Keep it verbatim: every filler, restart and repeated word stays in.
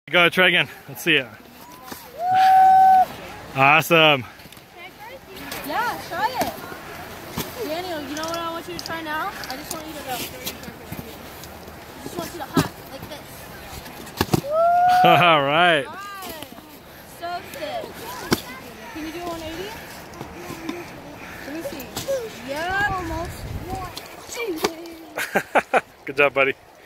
Go, try again. Let's see it. Awesome. Yeah, try it. Daniel, you know what I want you to try now? I just want you to go. I just want you to hop like this. All right. All right. So sick. Can you do one eighty? Let me see. Yeah, almost. Good job, buddy.